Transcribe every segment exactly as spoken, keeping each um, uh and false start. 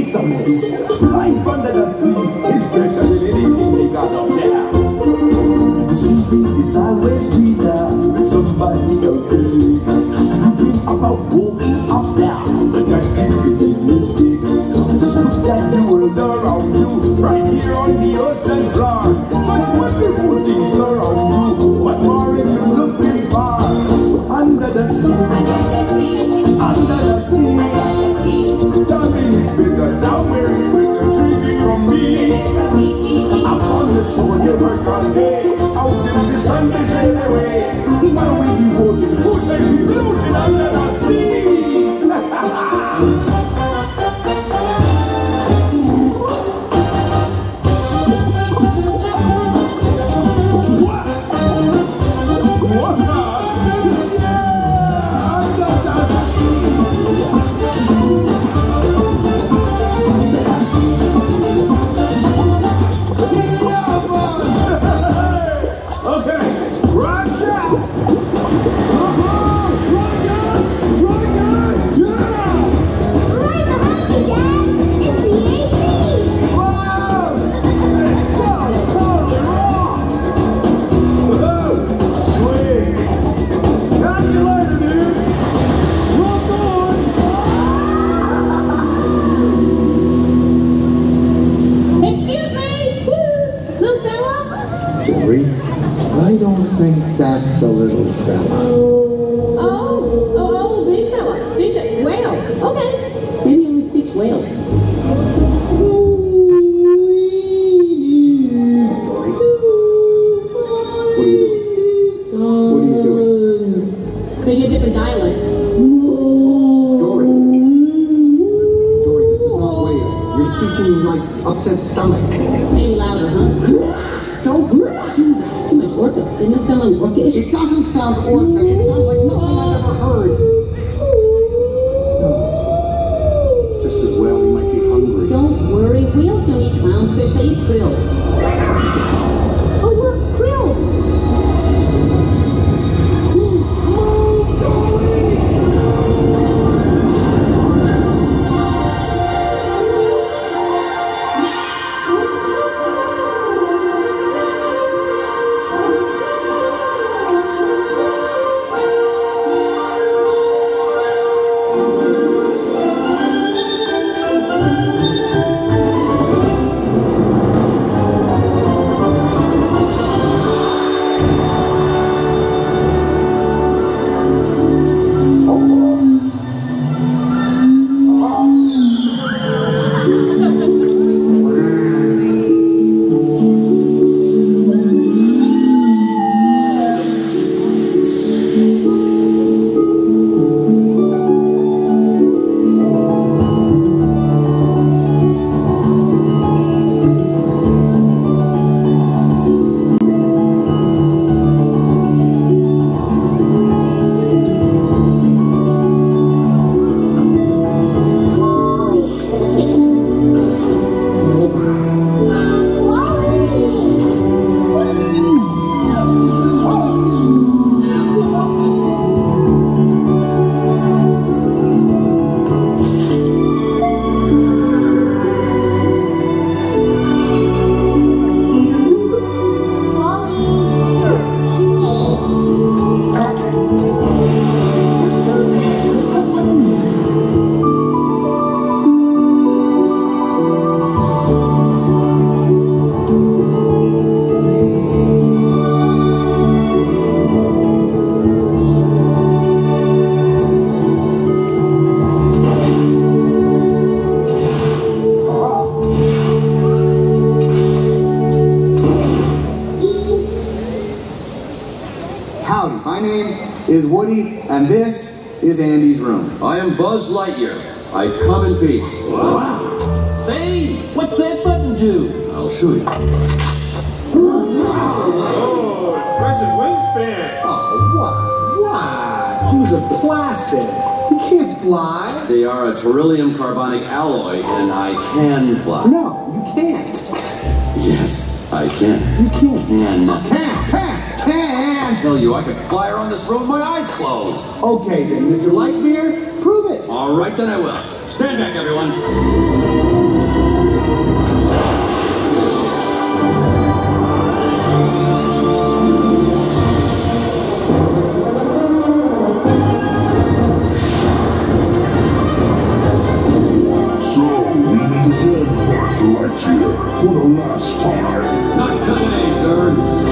makes a mess. Life under the sea is better than anything they got up there. The sea is always sweeter than somebody else's drink. And I dream about walking up there, but that is a mistake. Just look at the world around you, right here on the ocean floor. Such wonderful things around you. What more if you're looking far? Under the sea, under the sea, down where it's better, down where it's better, drink it from me. Up on the shore, you work all day, out in the sun, they sail away. Now we be floating, floating, floating under the sea. That's a little fella. Oh, oh, oh, big fella, big whale. Okay, maybe he only speaks whale. Dory, what are you doing? What are you doing? Maybe a different dialect. Dory. Dory, this is not whale. You're speaking like upset stomach. Maybe louder, huh? Don't do that. Too much orca. Didn't it sound like orca-ish? It doesn't sound orca. It sounds like nothing I've ever heard. It's just as well. You might be hungry. Don't worry. Whales don't eat clownfish. They eat krill. Oh, look, krill. Move, Dory! is Woody, and this is Andy's room. I am Buzz Lightyear. I come in peace. Wow. Say, what's that button do? I'll show you. Oh, impressive wingspan. Oh, what? What? These are plastic. You can't fly. They are a beryllium carbonic alloy, and I can fly. No, you can't. Yes, I can. You can't. Can. Can't, can't, can't. I tell you, I could fly around this room with my eyes closed. Okay then, Mister Lightyear, prove it. All right, then I will. Stand back, everyone. So, we need to get Buzz Lightyear for the last time. Not today, sir.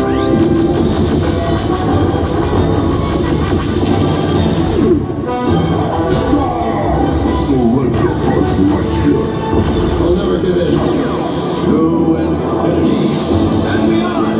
Surrender, Buzz Lightyear. I'll never give in. To infinity and beyond.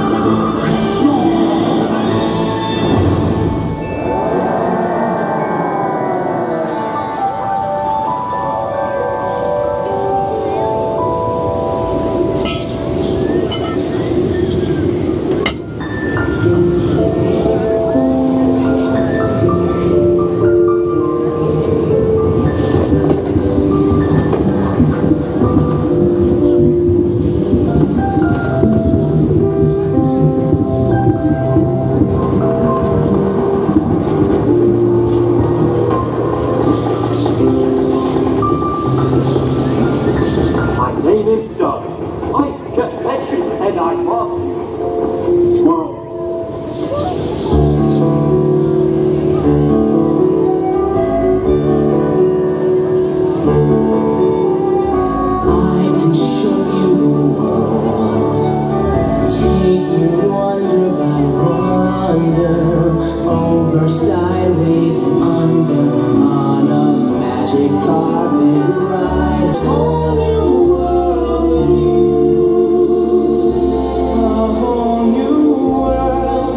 My name is Doug. I just met you, and I love you. Squirrel. I can show you the world, take you wonder by wonder, over, sideways, and under, on a magic carpet ride. Whole new world with you, a whole new world.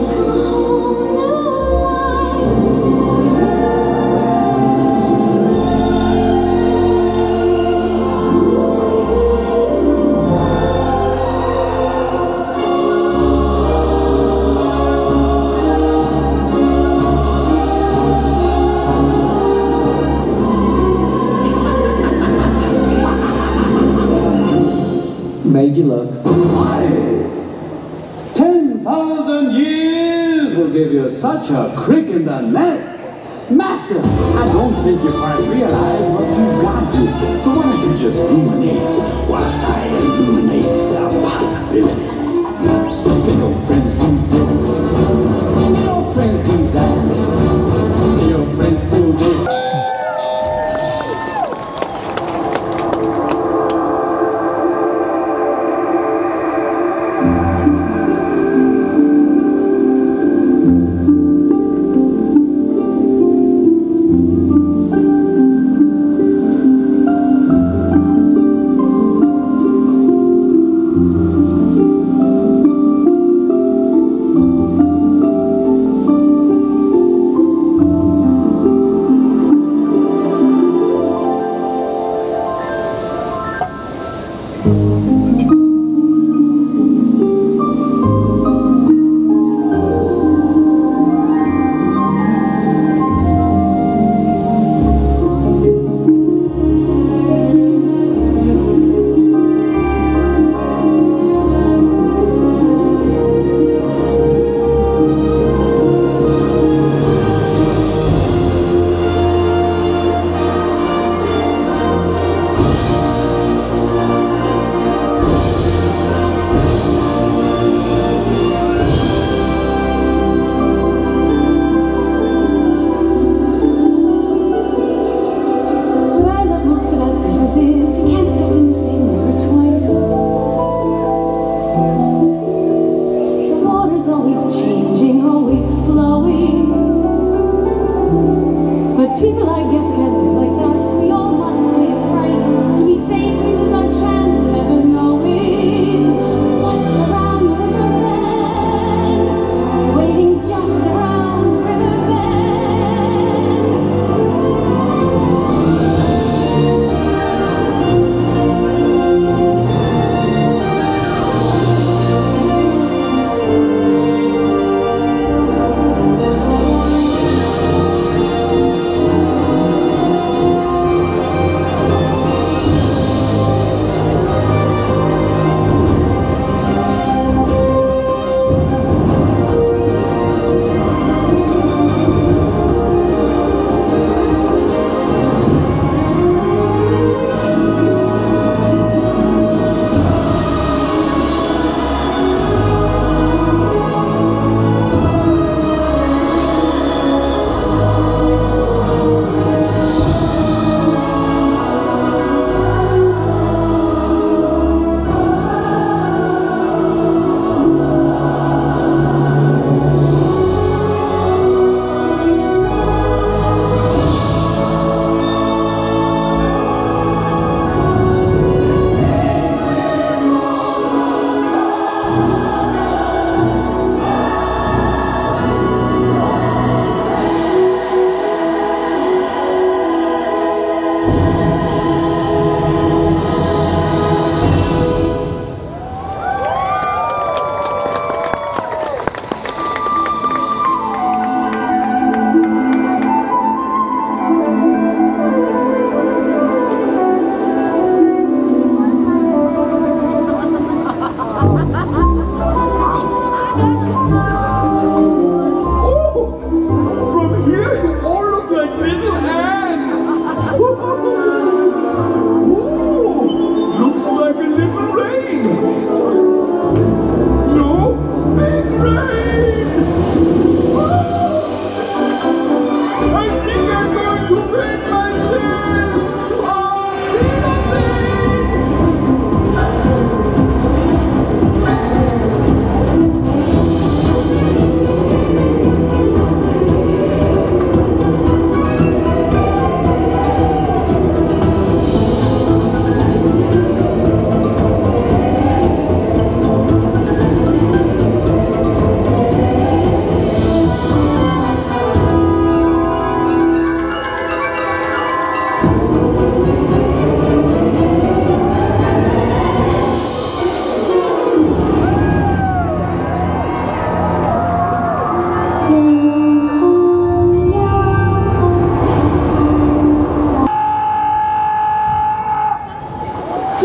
Made you look. Ten thousand years will give you such a crick in the neck. Master, I don't think you quite realize what you've got here. So why don't you just ruminate whilst I illuminate the possibilities? Can your friends do this? Can your friends do that? Can your friends do this?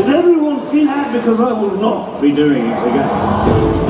Has everyone seen that? Because I will not be doing it again.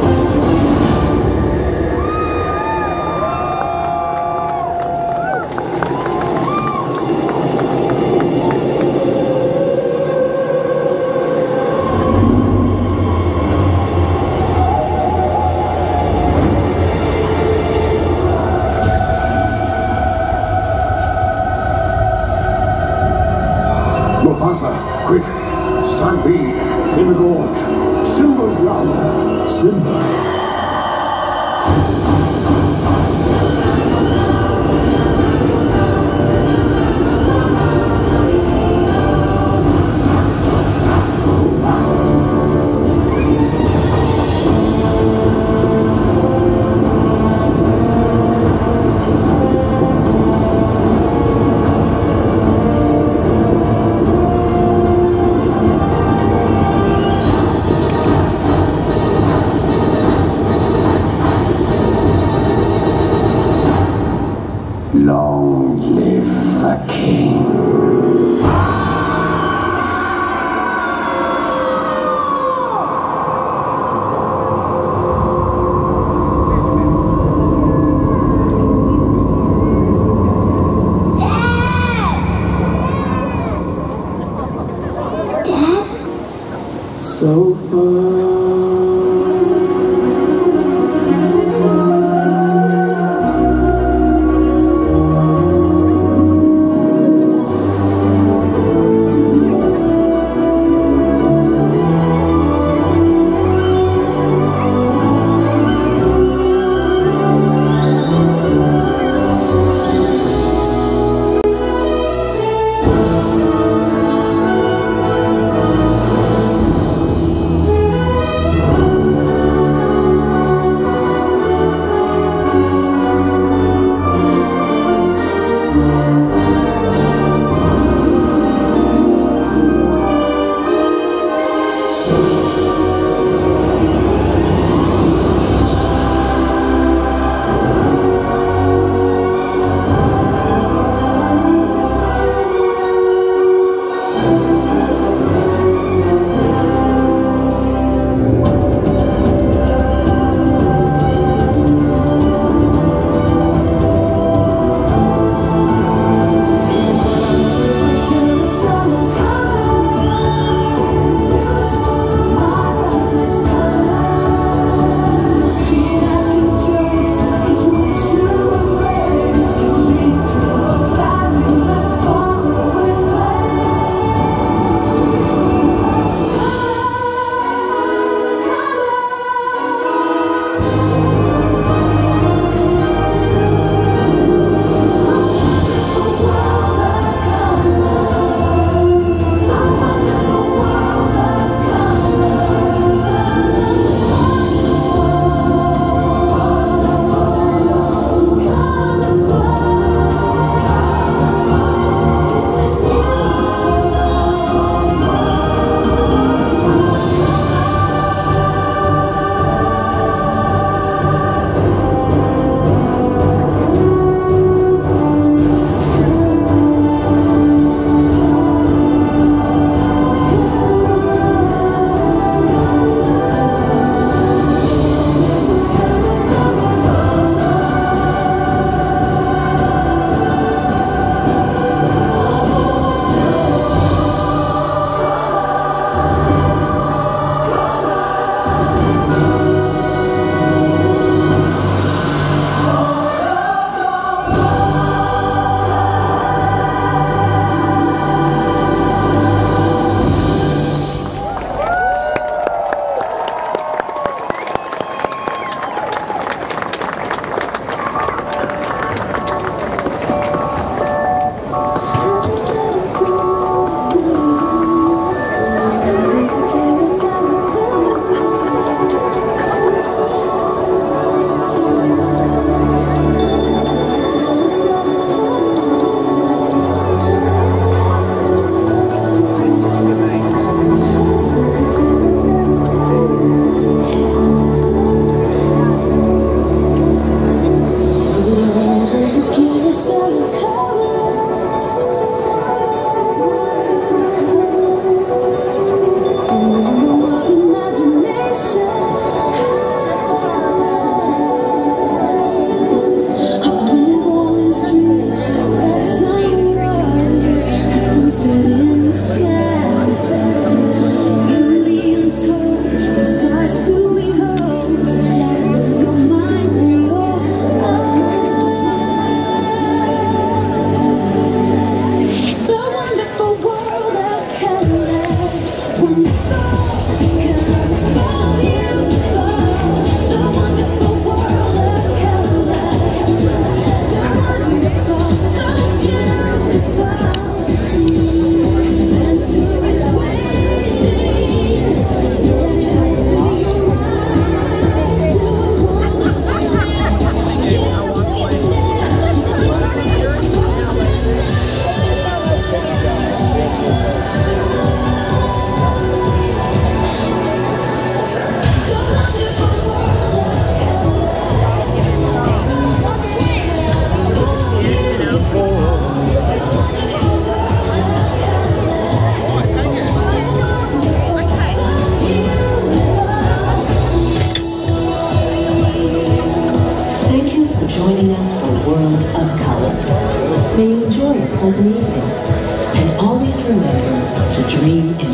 Mufasa, quick! Stampede! In the gorge! Simba's yonder! Simba! Long live the king. So far.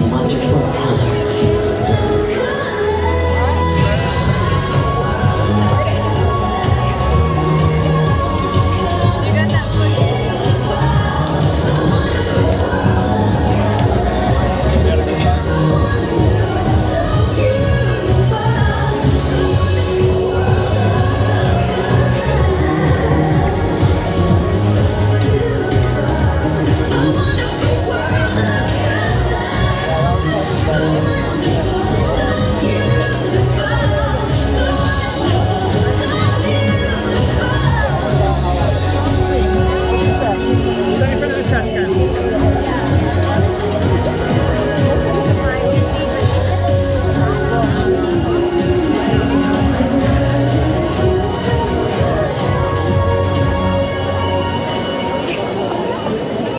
wonderful power.